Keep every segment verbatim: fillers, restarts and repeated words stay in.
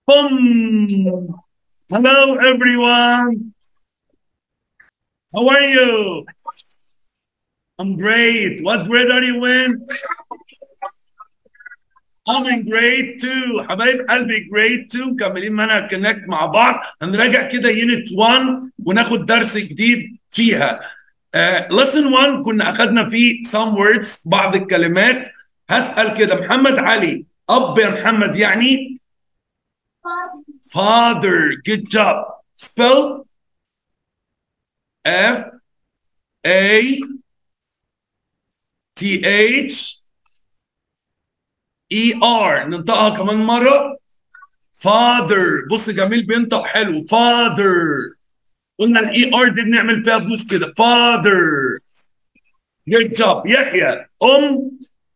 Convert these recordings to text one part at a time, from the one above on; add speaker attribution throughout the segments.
Speaker 1: Boom! Hello, everyone. How are you? I'm great. What grade are you in? I'm in grade two. حبايب قلبي grade two مكملين منهج كونكت مع بعض. هنراجع كده يونت واحد وناخد درس جديد فيها. uh, lesson one كنا أخدنا فيه some words بعض الكلمات. هسأل كده محمد علي، أب يا محمد يعني؟ Father. Good job. Spell F A T H E R. ننطقها كمان مرة. Father. بص جميل بينطق حلو. Father. قلنا الاي ار دي بنعمل فيها بوس كده. Father. Good job. يحيى. أم.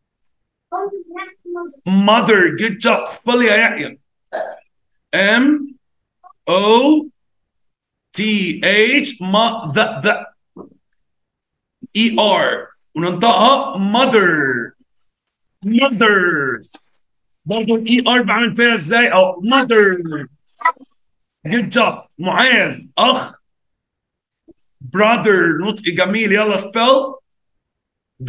Speaker 1: Mother. Good job. Spell يا يحيى. M O T H. Ma the the E R. وننطقها mother. mother. برضه الاي ار بعمل فيها ازاي؟ او mother. Good job. معاذ. اخ. brother. نطق جميل. يلا spell B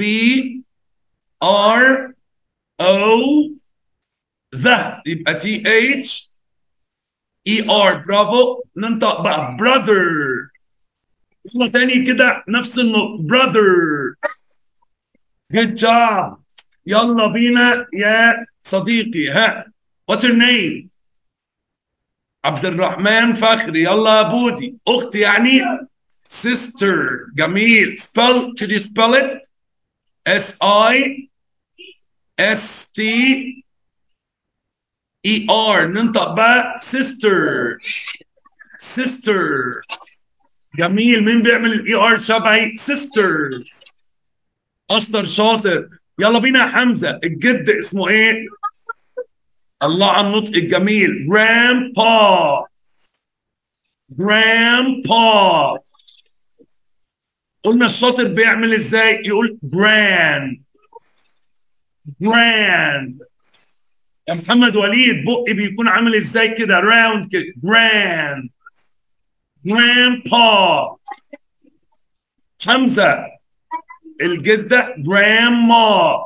Speaker 1: R O the. يبقى T H E R. برافو. ننطق بقى brother. يلا تاني كده نفس النطق brother. Good job. يلا بينا يا صديقي. ها what's your name؟ عبد الرحمن فخري. يلا يا بودي. اختي يعني sister. جميل. spell could you spell it؟ S I S T E R. ننطق بقى sister. sister. جميل. مين بيعمل الاي ار شبهي؟ sister. اشطر شاطر. يلا بينا يا حمزه. الجد اسمه ايه؟ الله على النطق الجميل. grandpa. grandpa. قلنا الشاطر بيعمل ازاي؟ يقول grand. grand. يا محمد وليد بقي بيكون عامل ازاي كده؟ round كده. grand. grandpa. حمزه الجده grandma.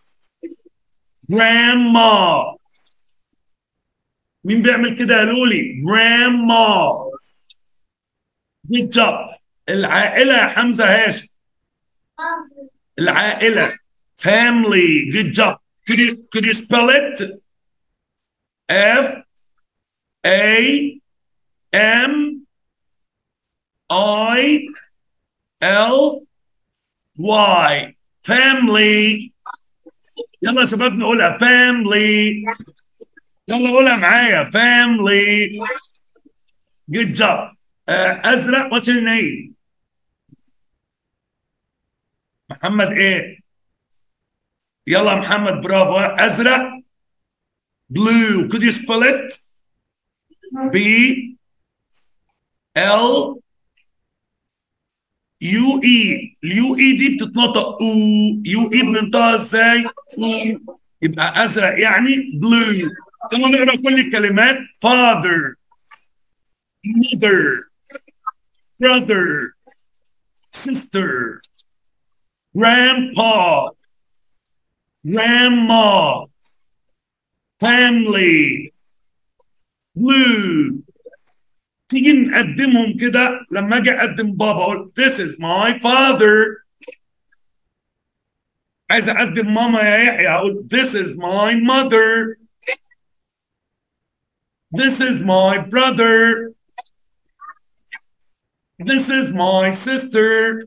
Speaker 1: grandma. مين بيعمل كده يا لولي؟ grandma. good job. العائلة يا حمزة هاشم. العائلة family. good job. could you could you spell it؟ F A M I L Y. family. يلا يا شباب نقولها family. يلا قولها معايا family. good job. uh, أزرق what's your name؟ محمد ايه؟ يلا محمد برافو. أزرق blue. could you spell it؟ B L U E. اليو اي دي بتتنطق او. يو اي بننطقها ازاي؟ او. يبقى ازرق يعني blue. يلا نقرا كل الكلمات. father. mother. brother. sister. grandpa. grandma. family. blue. تيجي نقدمهم كده. لما اجي اقدم بابا اقول this is my father. عايز اقدم ماما يا يحيى اقول this is my mother. this is my brother. this is my sister.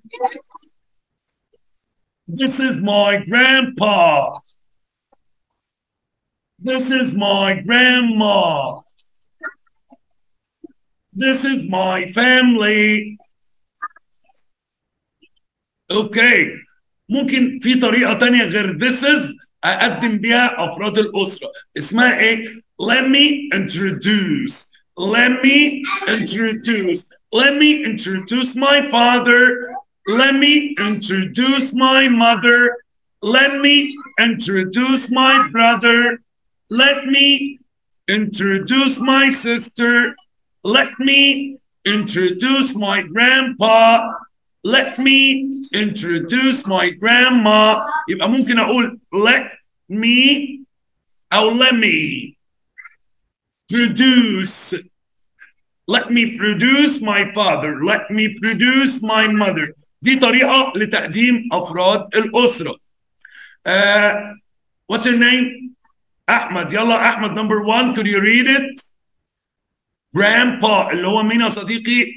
Speaker 1: this is my grandpa. this is my grandma. this is my family. اوكي. ممكن في طريقة تانية غير this is أقدم بيها أفراد الأسرة. اسمها إيه؟ let me introduce. let me introduce. let me introduce my father. let me introduce my mother. let me introduce my brother. let me introduce my sister. Let me introduce my grandpa. Let me introduce my grandma. يبقى ممكن أقول let me أو let me produce. Let me produce my father. Let me produce my mother. دي طريقة لتقديم أفراد الأسرة. Uh, what's your name? أحمد. يلا أحمد number one. Could you read it? Grandpa اللي هو مين يا صديقي؟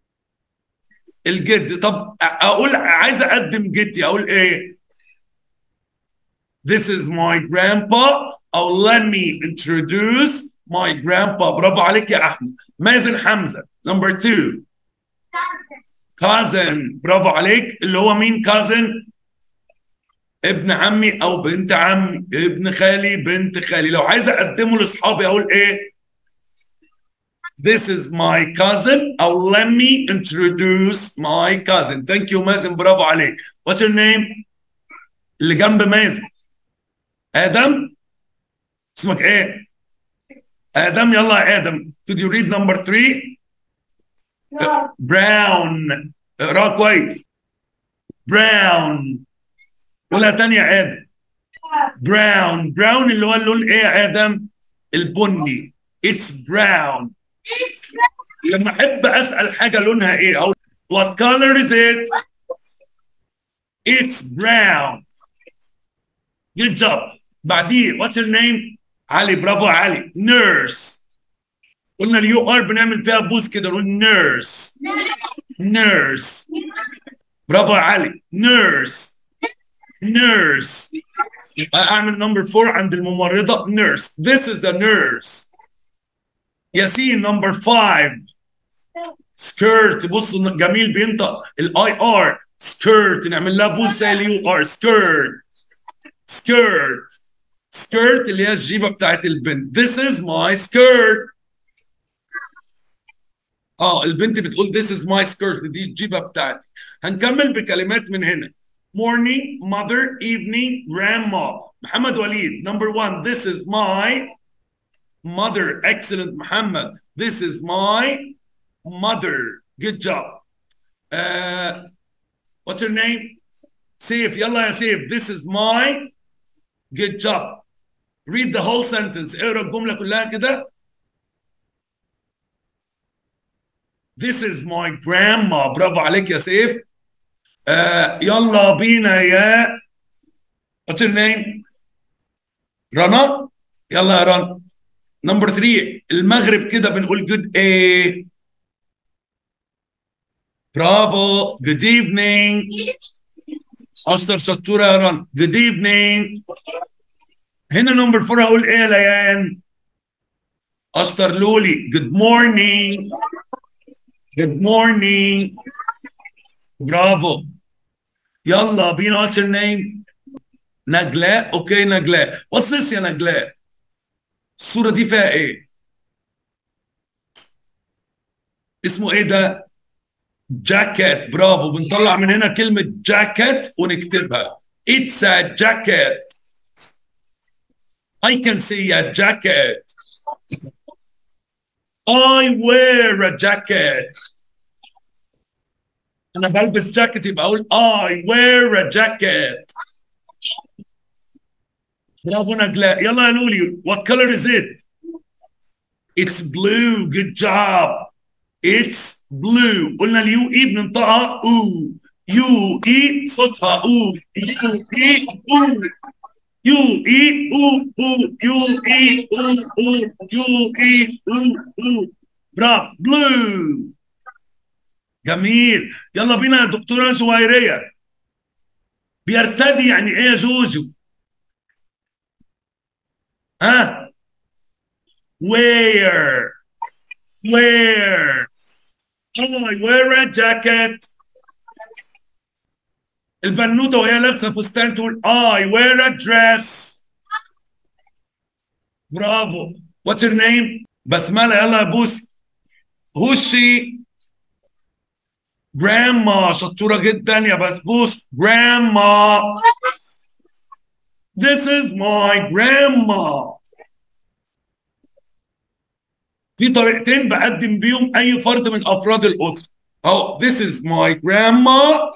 Speaker 1: الجد. طب أقول عايز أقدم جدي أقول إيه؟ This is my grandpa. أو let me introduce my grandpa. برافو عليك يا أحمد. مازن حمزة number two. cousin. برافو عليك. اللي هو مين cousin؟ ابن عمي او بنت عمي، ابن خالي بنت خالي. لو عايز اقدمه لاصحابي اقول ايه؟ This is my cousin او let me introduce my cousin. Thank you مازن. برافو عليك. What's your name؟ اللي جنب مازن. ادم. اسمك ايه؟ ادم. يلا يا ادم. Could you read number three؟ brown. اقراها كويس. brown. قولها تاني يا ادم. براون. براون اللي هو اللون ايه يا ادم؟ البني. It's brown. لما احب اسال حاجه لونها ايه اقول what color is it؟ It's brown. Good job. بعديه what's your name؟ علي. برافو علي. nurse. قلنا اليو ار بنعمل فيها بوز كده نقول nurse. nurse. برافو يا علي. nurse. nurse. اعمل نمبر فور عند الممرضه nurse. This is a nurse. ياسين نمبر فايف. skirt. بص جميل بينطق الاي ار. skirt. نعمل لها بوز زي اليو ار. skirt. skirt. skirt اللي هي الجيبه بتاعت البنت. This is my skirt. اه البنت بتقول this is my skirt. دي الجيبه بتاعتي. هنكمل بكلمات من هنا. morning, mother, evening, grandma. محمد وليد number one. This is my mother. Excellent محمد. This is my mother. Good job. Uh, what's your name? سيف. يلا يا سيف. This is my. Good job. Read the whole sentence. اقرا الجملة كلها كده. This is my grandma. برافو عليك يا سيف. آه يلا بينا يا what's your name؟ رنا. يلا يا رنا. نمبر ثلاثة. المغرب كده بنقول good ايه؟ برافو. good evening. اشطر شطوره يا رنا. good evening. هنا نمبر أربعة هقول ايه يا ليان؟ اشطر لولي. good morning. good morning. برافو. يلا بينا. what's your name؟ نجلاء. اوكي نجلاء. what's this يا نجلاء؟ الصورة دي فيها ايه؟ اسمه ايه ده؟ جاكيت. برافو. بنطلع من هنا كلمة جاكيت ونكتبها. It's a jacket. I can say a jacket. I wear a jacket. أنا بلبس جاكيت يبقى أقول I wear a jacket. برافو نجلاء. يلا يا لولي. What color is it؟ It's blue. Good job. It's blue. قلنا اليو اي بننطقها او. يو اي صوتها او. يو اي او. يو اي او او. يو اي او او. يو اي او او. برافو. blue. جميل. يلا بينا يا دكتورة جويرية. بيرتدي يعني ايه يا جوجو؟ ها؟ wear. wear. I wear a jacket. البنوتة وهي لابسة فستان تقول I wear a dress. برافو. What's your name؟ بسملة. يلا يا بوسي. Who's she؟ grandma. شطورة جدا يا بسبوس. grandma. This is my grandma. في طريقتين بقدم بيهم اي فرد من افراد الاسره. اهو this is my grandma.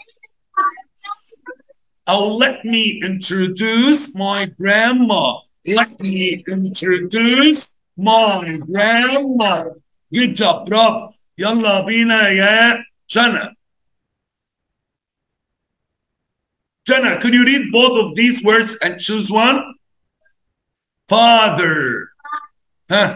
Speaker 1: Oh, let me introduce my grandma. Let me introduce my grandma. Good job, برافو. يلا بينا يا جنى. Jenna, could you read both of these words and choose one? Father. Huh?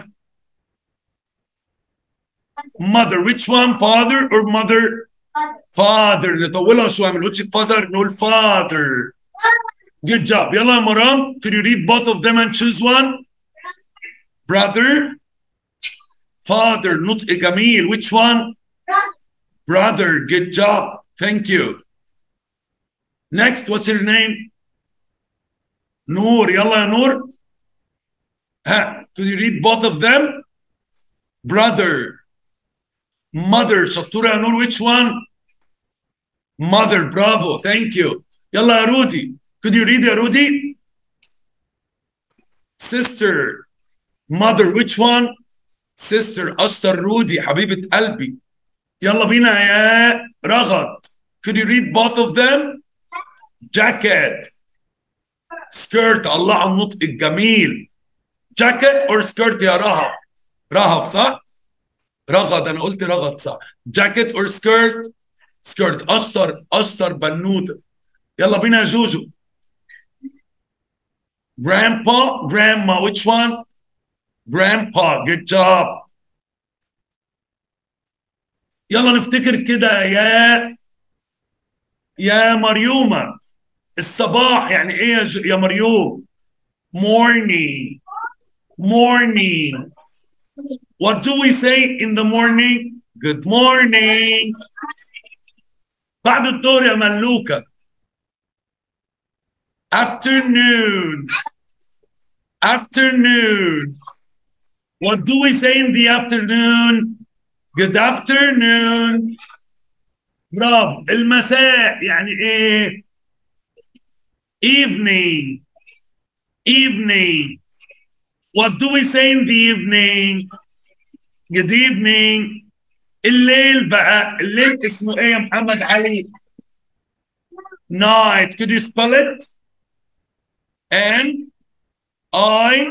Speaker 1: Mother. Which one? Father or mother? Father. نطولها شوية ما نقولش father نقول father. Good job. يلا يا مرام. Could you read both of them and choose one? Brother. Father. نطق جميل. Which one? Brother. Good job. Thank you. Next, what's your name? Noor. يلا يا نور. Huh? Could you read both of them? Brother. Mother. شطورة يا نور. Which one? Mother. Bravo. Thank you. يلا يا رودي. Could you read يا رودي? Sister. Mother. Which one? Sister. أشطر رودي حبيبة قلبي. يلا بينا يا رغد. Could you read both of them? Jacket. Skirt. الله على النطق الجميل. Jacket or skirt يا رهف؟ رهف صح؟ رغد أنا قلت رغد صح. Jacket or skirt؟ skirt. أشطر أشطر بنوتة. يلا بينا يا جوجو. Grandpa, grandma, which one? Grandpa, good job. يلا نفتكر كده يا يا مريومة. الصباح يعني ايه يا, ج... يا مريوم؟ Morning, morning. What do we say in the morning? Good morning. بعد الظهر يا ملوكة. Afternoon, afternoon. What do we say in the afternoon? Good afternoon. برافو. المساء يعني ايه؟ Evening, evening. What do we say in the evening? Good evening. الليل بقى، الليل اسمه ايه يا محمد علي؟ Night. Could you spell it? N I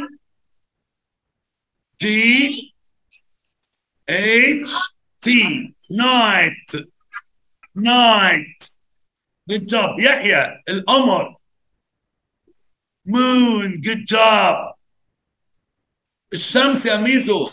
Speaker 1: G H T. Night. Night. Good job. يحيى. القمر. Moon. Good job. الشمس يا ميزو.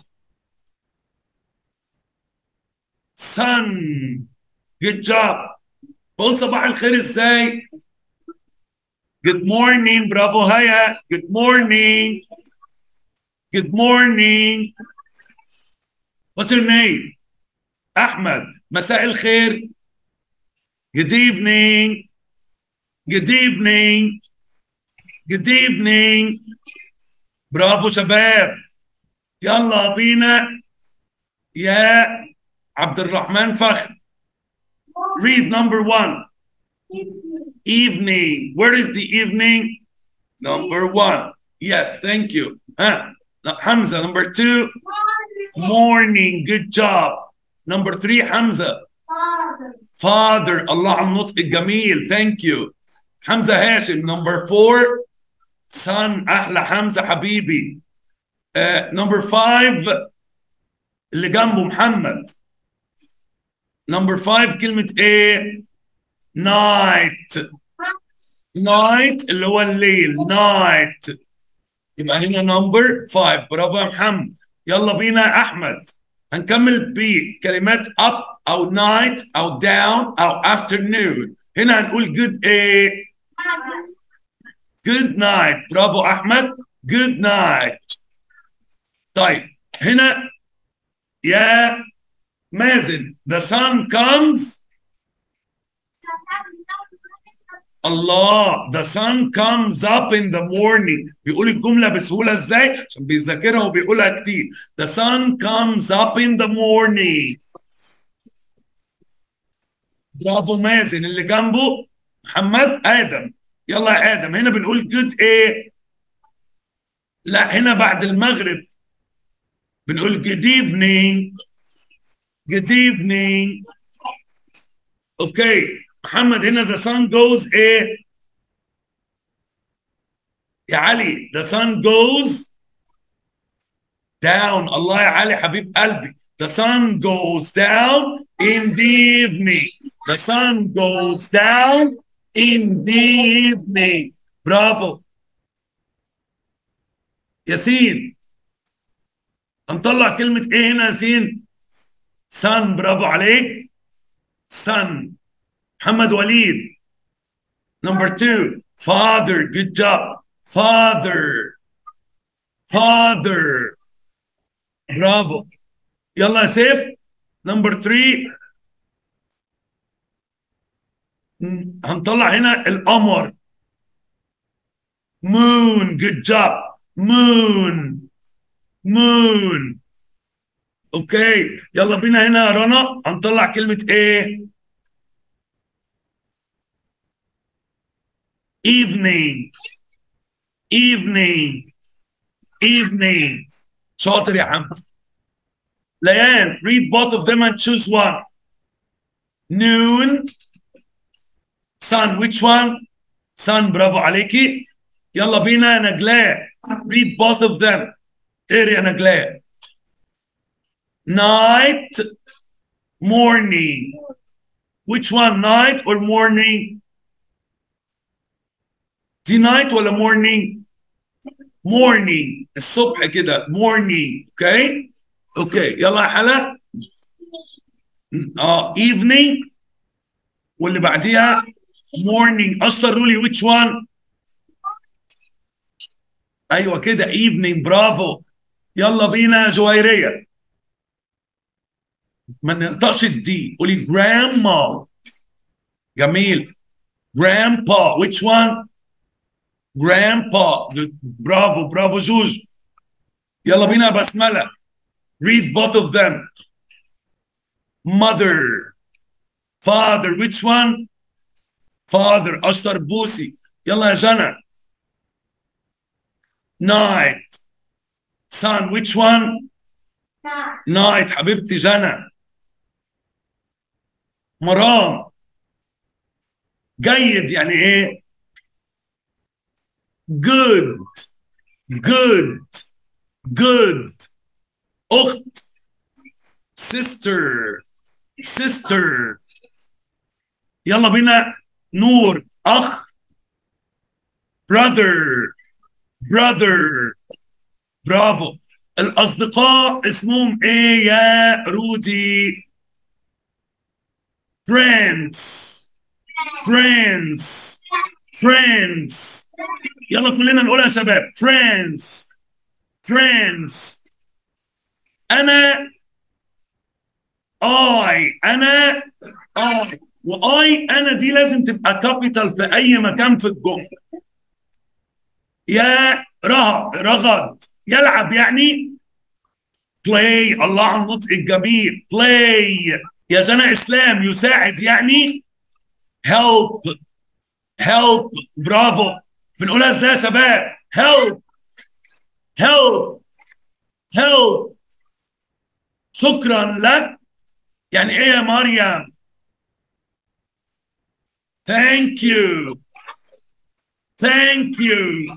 Speaker 1: Sun. Good job. بقول صباح الخير ازاي؟ Good morning. برافو هيا. Good morning. Good morning. What's your name? أحمد. مساء الخير. Good evening. Good evening. Good evening. برافو شباب. يلا بينا يا عبد الرحمن فخر. Read number one. Evening. Where is the evening? Number one. Yes, thank you. Huh? Hamza. Number two. Morning. Good job. Number three. Hamza. Father. Father. Allah على النطق الجميل. Thank you. Hamza Hashim. Number four. Son. أحلى حمزة حبيبي. Uh, number five. اللي جنبه محمد. Number five كلمة ايه؟ night. night اللي هو الليل. night. يبقى هنا number five. برافو يا محمد. يلا بينا يا أحمد. هنكمل بكلمات up أو night أو down أو afternoon. هنا هنقول good ايه؟ good night. برافو أحمد. good night. طيب هنا يا مازن. the sun comes. الله. the sun comes up in the morning. بيقول الجملة بسهولة ازاي؟ عشان بيذاكرها وبيقولها كتير. the sun comes up in the morning. برافو مازن. اللي جنبه محمد آدم. يلا يا آدم. هنا بنقول good ايه؟ لا هنا بعد المغرب. بنقول good evening. good evening. اوكي محمد هنا the sun goes ايه يا علي؟ the sun goes down. الله يا علي حبيب قلبي. the sun goes down in the evening. the sun goes down in the evening. برافو ياسين. هنطلع كلمة ايه هنا ياسين؟ sun. برافو عليك. sun. محمد وليد. number two father. good job. father. father. برافو. يلا يا سيف. نمبر ثلاثة هنطلع هنا القمر. moon. good job. moon. moon. اوكي يلا بينا هنا يا رنا هنطلع كلمة ايه؟ evening. evening. evening. شاطر يا حمد. ليان read both of them and choose one. noon. sun. which one? sun. برافو عليكي. يلا بينا يا نجلاء read both of them. اقري يا نجلاء. night. morning. which one? night or morning? دي night ولا morning؟ morning الصبح كده morning. اوكي اوكي يلا يا حلا. اه evening واللي بعديها morning. اشطر رولي which one؟ ايوه كده evening. برافو. يلا بينا يا جويريه. ما ننطقش الدي قولي grandma. جميل. grandpa. which one؟ grandpa. برافو برافو جوج. يلا بينا بسملة read both of them. mother. father. which one؟ father. اشطر بوسي. يلا يا جنى. night. sun. which one؟ night حبيبتي جنى. مرام. جيد يعني ايه؟ good. good. good. اخت. sister. sister. يلا بينا نور. اخ. brother. brother. برافو. الاصدقاء اسمهم ايه يا رودي؟ friends. friends. friends. يلا كلنا نقولها يا شباب. friends. friends. انا اي انا اي واي انا دي لازم تبقى كابيتال في اي مكان في الجمله. يا رهب رغد يلعب يعني play. الله على النطق الجميل. play. يا جنى اسلام يساعد يعني help. help. برافو. بنقولها ازاي يا شباب؟ help. help. help. شكرا لك يعني ايه يا مريم؟ thank you. thank you.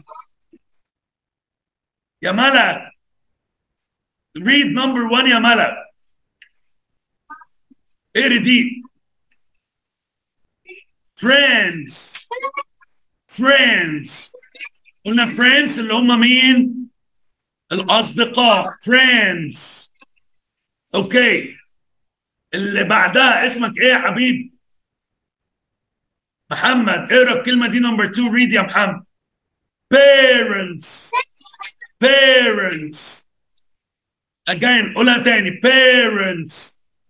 Speaker 1: يا ملك read number one يا ملك. اقري دي. friends. friends. قلنا friends اللي هم مين؟ الأصدقاء. friends. اوكي اللي بعدها اسمك ايه يا حبيبي؟ محمد. اقرا الكلمة دي نمبر two. read يا محمد. parents. parents. again قولها تاني. parents.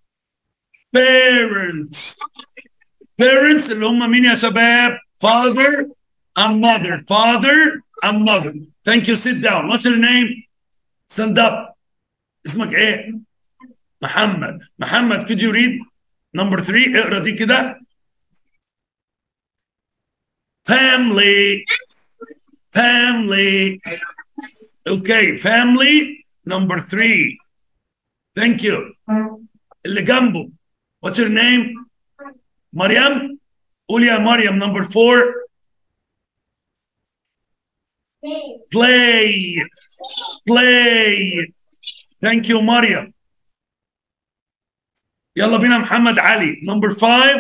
Speaker 1: parents. parents اللي هم مين يا شباب؟ father and mother. father and mother. thank you. sit down. what's your name؟ stand up. اسمك ايه؟ محمد. محمد could you read number three؟ اقرا دي كده. family. family. okay family number three. ثانك يو. اللي جنبه واتس يور نيم؟ مريم. قول يا مريم نمبر فور. بلاي. بلاي. ثانك يو مريم. يلا بينا محمد علي نمبر فايف.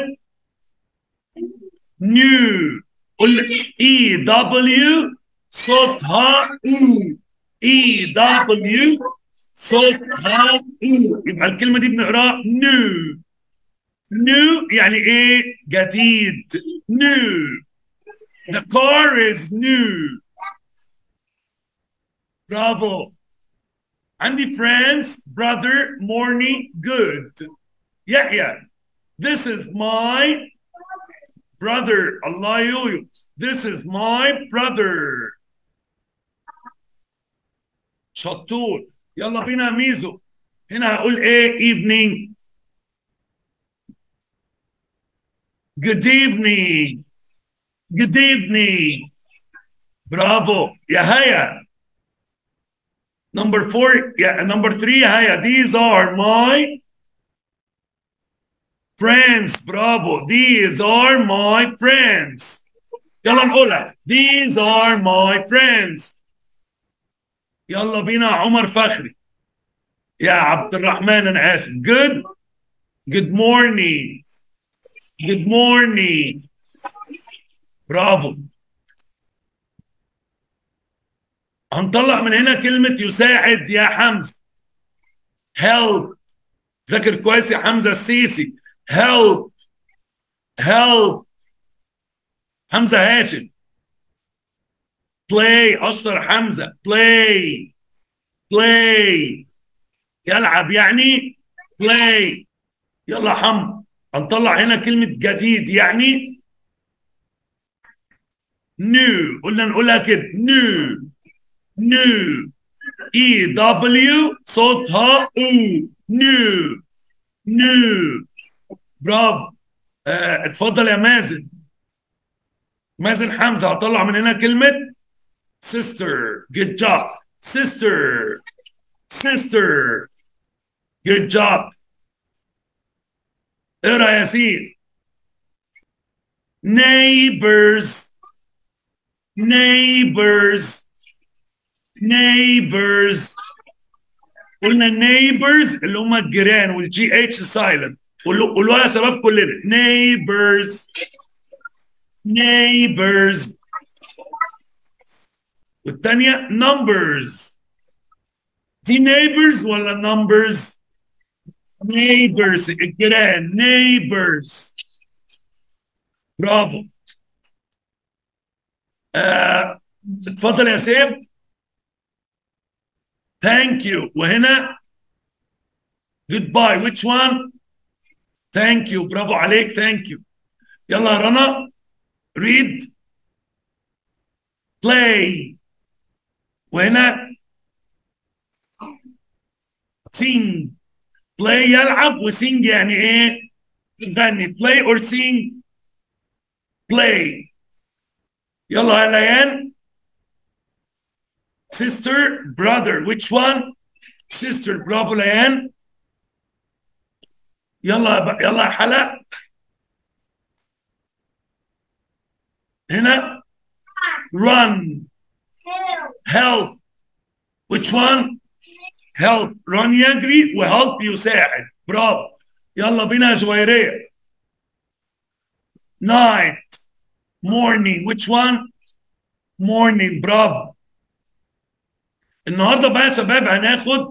Speaker 1: نيو. قول اي دبليو صوتها او. اي دبليو صوتها او. يبقى الكلمه دي بنقراها نيو. نيو يعني ايه؟ جديد. نيو. The car is new. برافو. عندي friends brother morning good. يحيى. This is my brother. الله يويو. This is my brother. شطور. يلا بينا ميزو. هنا هقول ايه؟ evening. Good evening. Good evening. برافو يا هيا. Number four, yeah, number three, يا هيا. These are my friends. برافو. These are my friends. يلا نقولها. These are my friends. يلا بينا عمر فخري. يا عبد الرحمن انا اسف. Good. Good morning. Good morning. برافو. هنطلع من هنا كلمة يساعد يا حمزة. help. ذاكر كويس يا حمزة السيسي. help. help. حمزة هاشم. play. أشطر حمزة. play. play. يلعب يعني play. يلا حم. هنطلع هنا كلمة جديد يعني new. قلنا نقولها كده new. new. اي دبليو صوتها او. new. new. برافو. آه اتفضل يا مازن. مازن حمزة. هطلع من هنا كلمة sister. good job. sister. sister. good job. اقرا يا ياسين. neighbors. neighbors. neighbors. قلنا neighbors اللي هم الجيران والجي اتش سايلنت. قولوها يا شباب كلنا. neighbors. neighbors. والثانية numbers. دي neighbors ولا numbers؟ neighbors الجيران. neighbors. برافو. آه. اتفضل يا سيف. thank you. وهنا goodbye. which one؟ thank you. برافو عليك. thank you. يلا يا رنا. read. play. وهنا sing. play يلعب وsing يعني ايه؟ تغني. play or sing؟ play. يلا يا ليان. sister brother. which one؟ sister. برافو ليان. يلا يلا يا حلا. هنا run. help. which one؟ help. run يجري وhelp يساعد. برافو. يلا بينا يا جويرية. night. morning. which one؟ morning. برافو. النهارده بقى يا شباب هناخد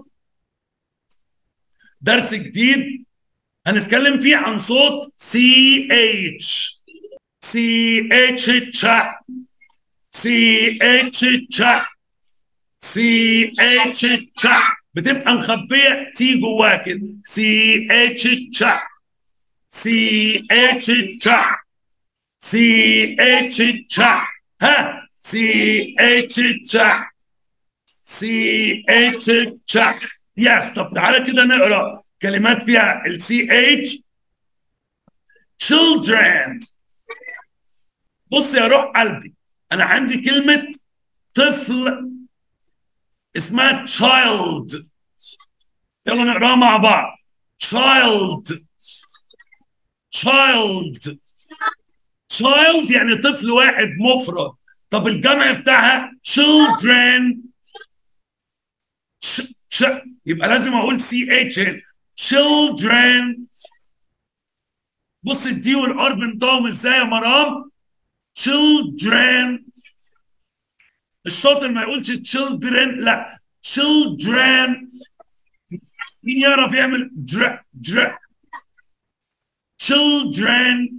Speaker 1: درس جديد هنتكلم فيه عن صوت سي اتش. سي اتش تشا. سي اتش تشا. سي اتش تشا. بتبقى مخبيه تي جواها كده. سي اتش تشا. سي اتش تشا. سي اتش تشا. ها. سي اتش تشا. سي اتش تشا. يس. طب تعالى كده نقرا كلمات فيها السي اتش. children. بص يا روح قلبي. انا عندي كلمه طفل اسمها child. يلا نقراها مع بعض. child child child يعني طفل واحد مفرد. طب الجمع بتاعها children ش ش يبقى لازم اقول سي اتش children. بص الدي والار بنطقهم ازاي يا مرام؟ children. الشاطر ما يقولش children، لا children. مين يعرف يعمل در در؟ children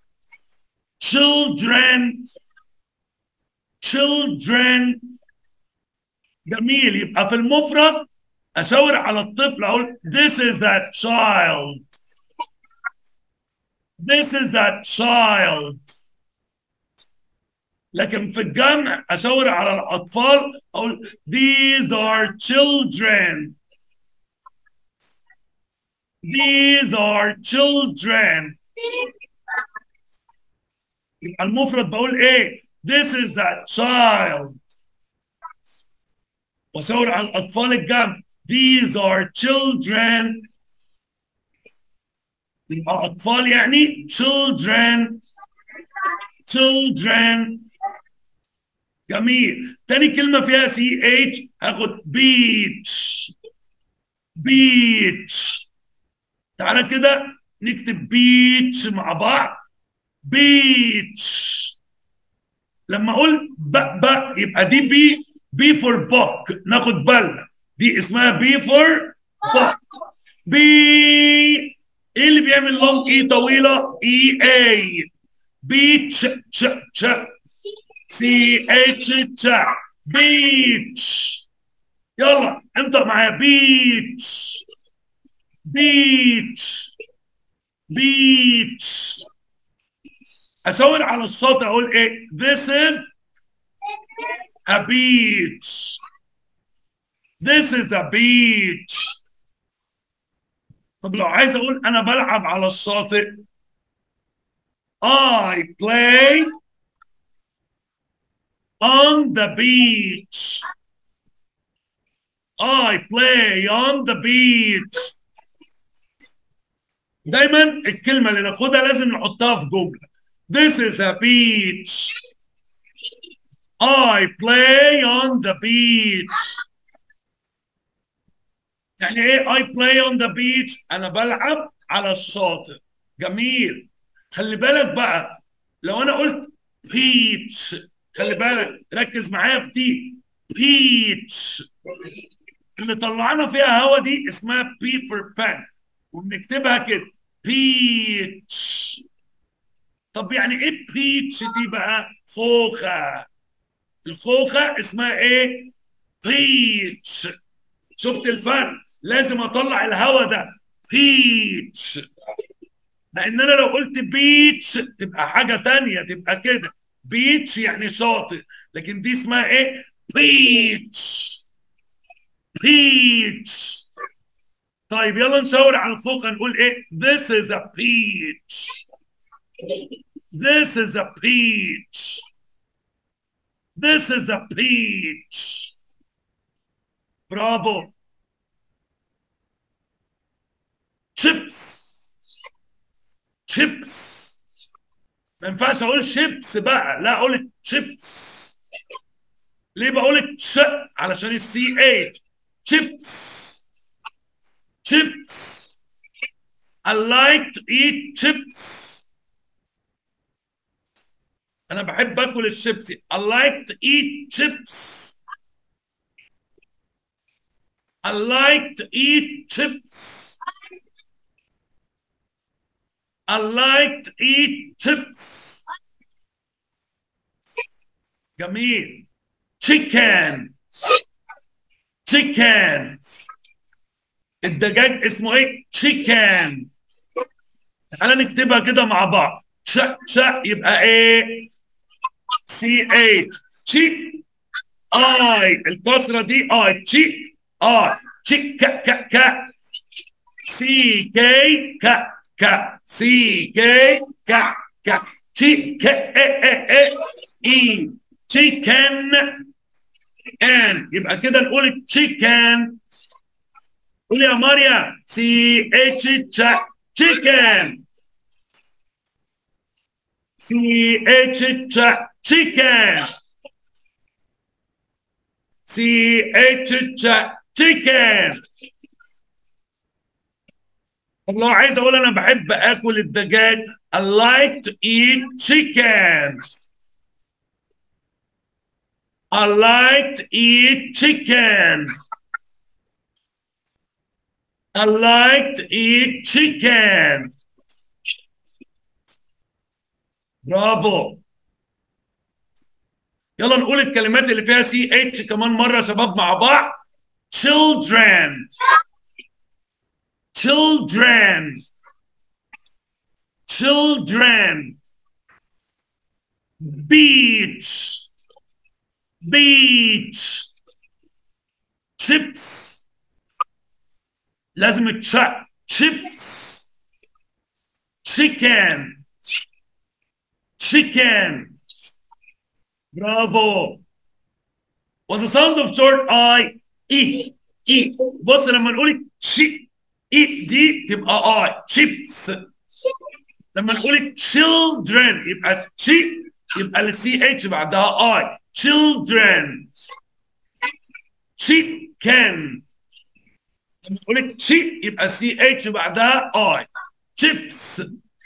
Speaker 1: children children. جميل. يبقى في المفرد اشاور على الطفل اقول this is that child this is that child. لكن في الجمع اشاور على الاطفال اقول these are children these are children. يبقى المفرد بقول ايه؟ this is that child. واشاور على الاطفال الجمع these are children. يبقى اطفال يعني children children. جميل. تاني كلمه فيها سي اتش هاخد beach beach. تعالى كده نكتب beach مع بعض. beach. لما اقول ب ب يبقى دي بي بي فور بوك، ناخد بالنا دي اسمها بي فور بوك. بي ايه اللي بيعمل لونج اي طويله؟ اي اي. بي تش تش تش سي اتش تش بيتش. يلا انطق معايا بيتش بيتش بيتش. اشاور على الشاطئ اقول ايه؟ this is a beach this is a beach. طب لو عايز اقول انا بلعب على الشاطئ I play on the beach I play on the beach. دايما الكلمة اللي ناخدها لازم نحطها في جملة. This is a beach I play on the beach. يعني ايه I play on the beach؟ انا بلعب على الشاطئ. جميل. خلي بالك بقى لو انا قلت beach، خلي بالك ركز معايا في دي. beach اللي طلعنا فيها هوا دي اسمها P for pen وبنكتبها كده beach. طب يعني ايه beach دي بقى؟ خوخة. الخوخة اسمها ايه؟ beach. شفت الفرق؟ لازم اطلع الهوا ده beach، لان انا لو قلت بيتش تبقى حاجه تانية، تبقى كده بيتش يعني شاطئ، لكن دي اسمها ايه؟ بيتش بيتش. طيب يلا نشاور على الخوخه نقول ايه؟ this is a beach this is a beach this is a beach. برافو. chips chips. ما ينفعش اقول شيبس بقى، لا اقول chips. ليه بقول تش؟ علشان السي اتش. chips chips. I like to eat chips. انا بحب اكل الشيبسي. I like to eat chips. I like to eat chips. I like to eat chips. جميل. chicken chicken. الدجاج اسمه ايه؟ chicken. تعالى نكتبها كده مع بعض. ش ش يبقى ايه؟ سي اتش. تشي اي الكسره دي اي. تشي اي. تشي ك ك ك. سي كي ك ك. سي كي ك ك. تشي ك اي اي اي. chicken ان. يبقى كده نقول chicken قول يا مريم سي اتش تشيكن. سي اتش تشيكن. سي اتش تشيكن. طب لو عايز اقول انا بحب اكل الدجاج I like to eat chicken. I like to eat chicken. I like to eat chicken. برافو. يلا نقول الكلمات اللي فيها سي اتش كمان مرة يا شباب مع بعض. children. children. children. beach. beach. chips. لازم تشا chips. chicken. chicken. برافو. was the sound of short I اي اي. بص لما نقول شي اي دي تبقى اي chips. لما نقول children يبقى تشي يبقى السي اتش بعدها اي children. chicken. لما نقول تشي يبقى سي اتش بعدها اي chips.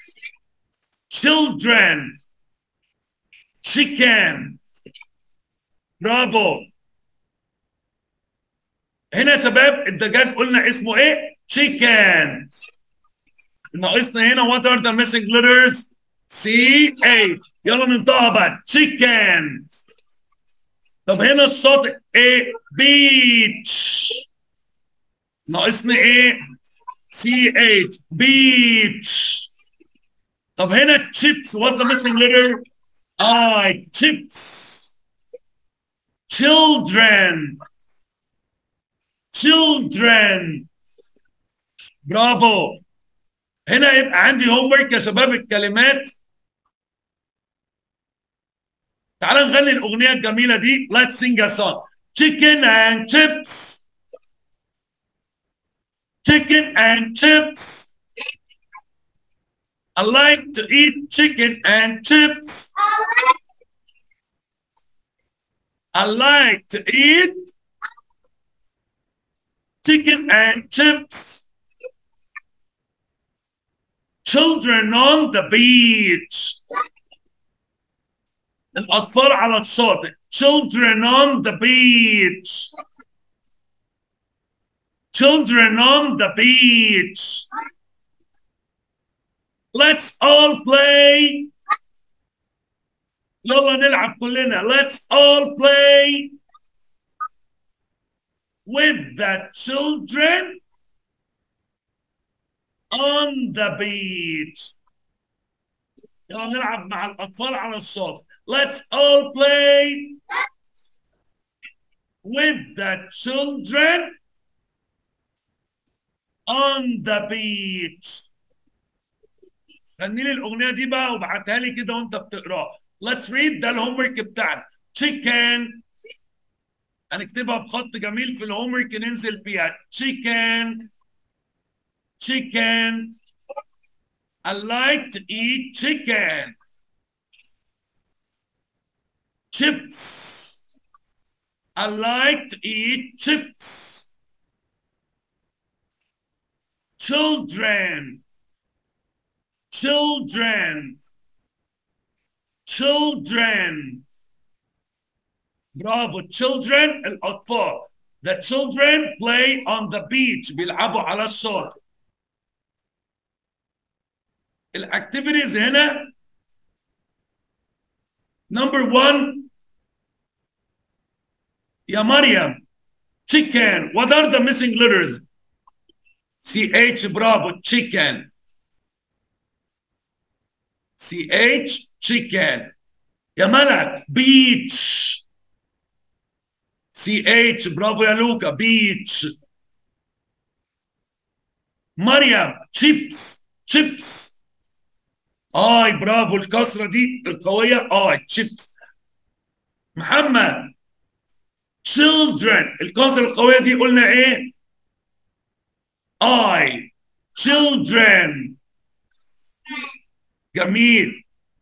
Speaker 1: children. chicken. برافو. هنا يا شباب الدجاج قلنا اسمه ايه؟ chicken. ناقصنا هنا what are the missing letters؟ سي اتش. يلا ننطقها بقى chicken. طب هنا الشاطئ ايه؟ beach. ناقصنا ايه؟ سي اتش beach. طب هنا chips what's the missing letter؟ I chips. children. children. برافو. هنا يبقى عندي هوم ورك يا شباب الكلمات. تعال نغني الاغنيه الجميله دي. Let's sing a song. chicken and chips. chicken and chips. I like to eat chicken and chips. I like to eat chicken and chips. children on the beach. الأطفال على الشاطئ. children on the beach. children on the beach. let's all play. يلا نلعب كلنا. let's all play with the children on the beach. يلا نلعب مع الأطفال على الشاطئ. let's all play with the children on the beach. غني لي الأغنية دي بقى وابعتها لي كده وأنت بتقراها. let's read ده الهوم ورك بتاعنا. chicken. هنكتبها بخط جميل في الهوم ورك ننزل بيها. chicken. chicken. I like to eat chicken. chips. I like to eat chips. children. children. children. برافو. children الأطفال. The children play on the beach. بيلعبوا على الشاطئ. الاكتيفيتيز هنا نمبر واحد يا مريم chicken. what are the missing letters؟ سي اتش. برافو. chicken. سي اتش chicken. يا ملك beach. سي اتش. برافو يا لوكا beach. مريم chips. chips. اي برافو. الكسره دي القويه اي chips. محمد children. الكسره القويه دي قلنا ايه؟ I children. جميل.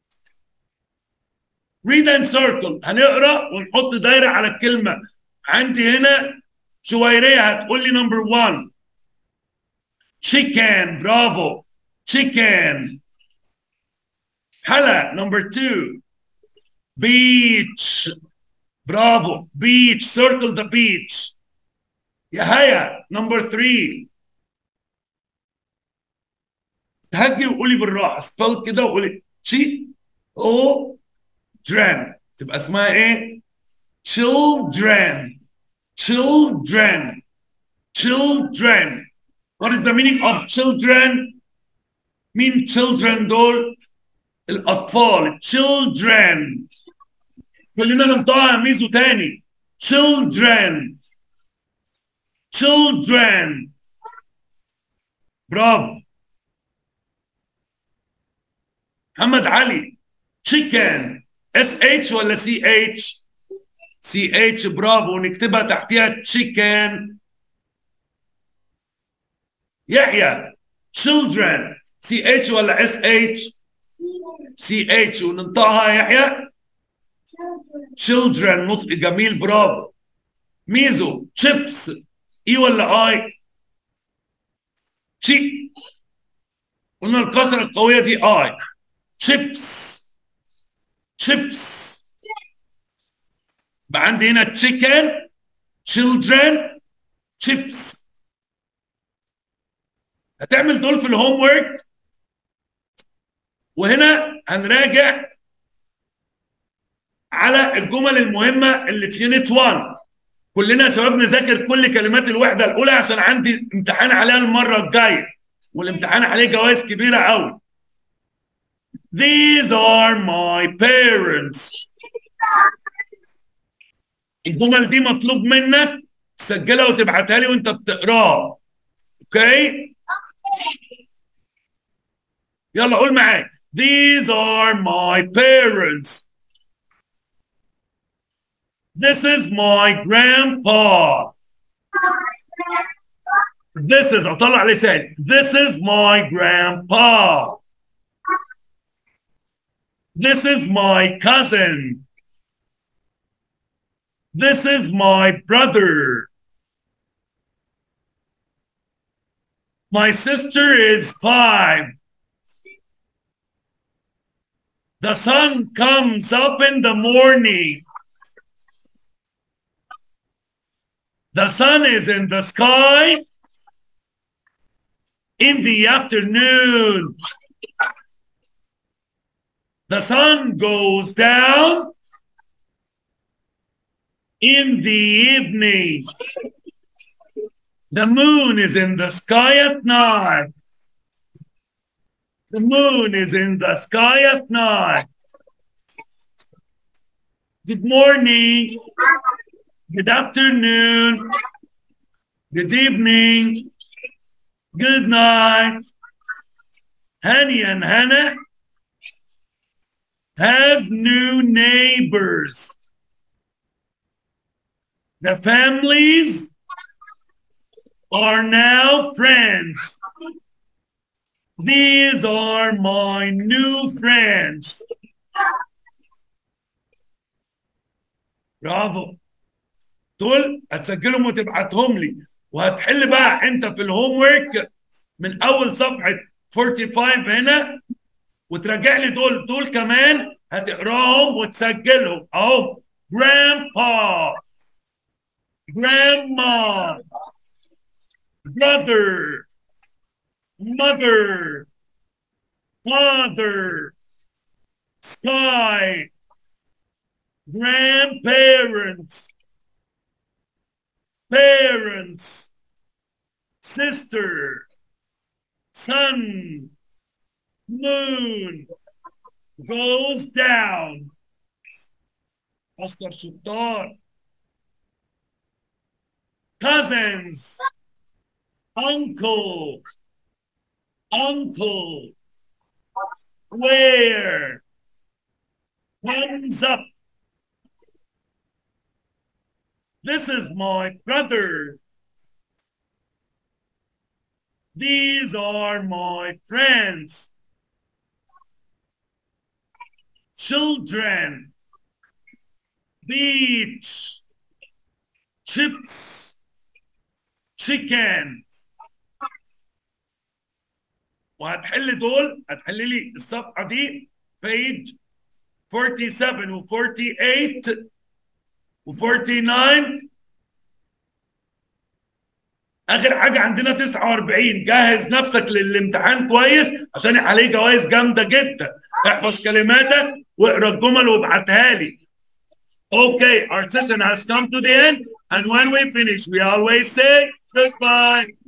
Speaker 1: read and circle. هنقرا ونحط دايره على الكلمه. عندي هنا شويريه هتقول لي نمبر واحد chicken. برافو. chicken. حلا نمبر اتنين beach. برافو. beach. circle the beach. يا هيا نمبر تلاتة تهجي وقولي بالراحه سبل كده وقولي تشي او دران تبقى اسمها ايه؟ children. children. children. What is the meaning of children? مين children دول؟ الأطفال. children. كلنا ننطقها ميزو تاني. children. children. برافو. محمد علي chicken. اس اتش ولا سي اتش؟ سي اتش. برافو. ونكتبها تحتها chicken. يحيى children. سي اتش ولا اس اتش؟ سي اتش. وننطقها يحيى children. نطق جميل. برافو. ميزو chips. اي ولا اي؟ تشي. قلنا الكسره القويه دي اي. chips. chips. بقى عندي هنا chicken children chips. هتعمل دول في الهوم ورك وهنا هنراجع على الجمل المهمه اللي في يونت واحد. كلنا يا شباب نذاكر كل كلمات الوحده الاولى عشان عندي امتحان عليها المره الجايه والامتحان عليه جوائز كبيره قوي. These are my parents. الجمل دي مطلوب منك تسجلها وتبعتها لي وانت بتقراها. اوكي؟ يلا قول معايا. These are my parents. This is my grandpa. This is اطلع لساني. This is my grandpa. This is my cousin. This is my brother. My sister is five. The sun comes up in the morning. The sun is in the sky in the afternoon. The sun goes down in the evening. The moon is in the sky at night. The moon is in the sky at night. Good morning. Good afternoon. Good evening. Good night. Hani and Hannah have new neighbors. The families are now friends. These are my new friends. برافو. دول هتسجلهم وتبعتهم لي وهتحل بقى انت في الهوم ورك من اول صفحه خمسة وأربعين هنا وتراجع لي دول دول كمان هتقراهم وتسجلهم اهو. grandpa, grandma, brother, mother, father, sky, grandparents, parents, sister, sun, moon, goes down. أصدر شطار. Cousins, uncle, uncle, where, thumbs up. This is my brother. These are my friends. Children. Beach. Chips. Chicken. وهتحل دول، هتحل لي الصفحة دي page forty-seven و forty-eight و forty-nine. اخر حاجه عندنا تسعة وأربعين. جهز نفسك للامتحان كويس عشان عليه جوائز جامده جدا. احفظ كلماتك واقرا الجمل وابعتها لي. Okay, our session has come to the end, and when we finish, we always say goodbye.